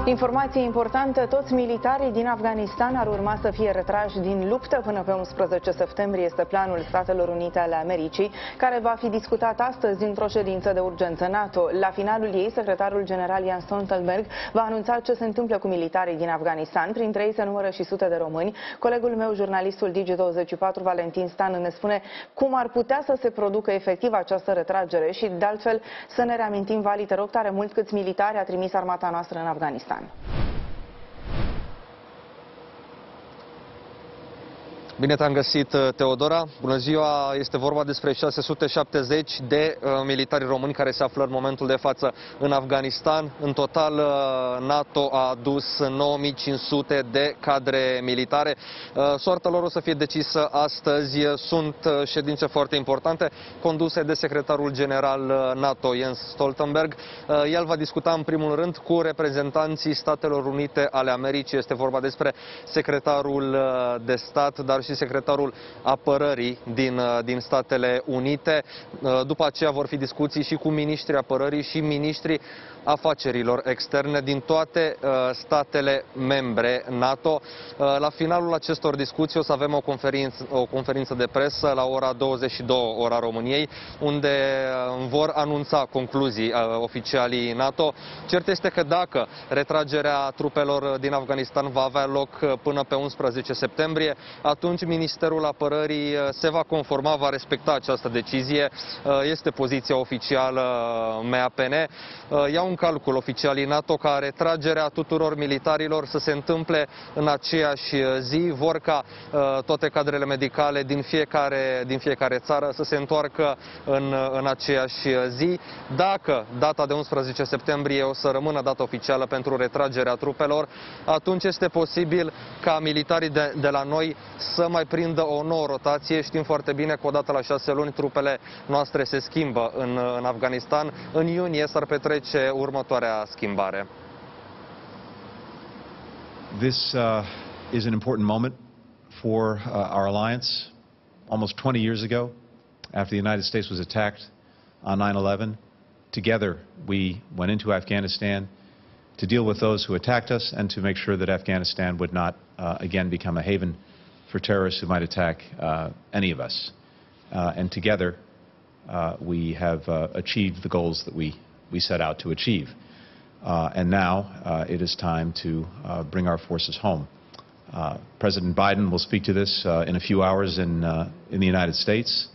Informație importantă, toți militarii din Afganistan ar urma să fie retrași din luptă până pe 11 septembrie. Este planul Statelor Unite ale Americii, care va fi discutat astăzi într-o ședință de urgență NATO. La finalul ei, secretarul general Jens Stoltenberg va anunța ce se întâmplă cu militarii din Afganistan. Printre ei se numără și sute de români. Colegul meu, jurnalistul Digi24, Valentin Stan, ne spune cum ar putea să se producă efectiv această retragere și, de altfel, să ne reamintim, Vali, te rog tare mult, câți militari a trimis armata noastră în Afganistan. Bine te-am găsit, Teodora. Bună ziua! Este vorba despre 670 de militari români care se află în momentul de față în Afganistan. În total, NATO a adus 9500 de cadre militare. Soarta lor o să fie decisă astăzi. Sunt ședințe foarte importante conduse de secretarul general NATO, Jens Stoltenberg. El va discuta în primul rând cu reprezentanții Statelor Unite ale Americii. Este vorba despre secretarul de stat, dar și secretarul apărării din Statele Unite. După aceea vor fi discuții și cu miniștrii apărării și miniștrii afacerilor externe din toate statele membre NATO. La finalul acestor discuții o să avem o conferință de presă la ora 22, ora României, unde vor anunța concluzii oficialii NATO. Cert este că dacă retragerea trupelor din Afganistan va avea loc până pe 11 septembrie, atunci Ministerul Apărării se va conforma, va respecta această decizie. Este poziția oficială MAPN. Iau în calcul oficialii NATO ca retragerea tuturor militarilor să se întâmple în aceeași zi. Vor ca toate cadrele medicale din fiecare țară să se întoarcă în aceeași zi. Dacă data de 11 septembrie o să rămână data oficială pentru retragerea trupelor, atunci este posibil ca militarii de la noi să mai prindă o nouă rotație. Știm foarte bine că odată la 6 luni trupele noastre se schimbă în Afganistan. În iunie s-ar petrece următoarea schimbare. This is an important moment for our alliance. Almost 20 years ago, after the United States was attacked on 9/11, together we went into Afghanistan to deal with those who attacked us and to make sure that Afghanistan would not again become a haven for terrorists who might attack any of us. And together we have achieved the goals that we set out to achieve. And now it is time to bring our forces home. President Biden will speak to this in a few hours in the United States.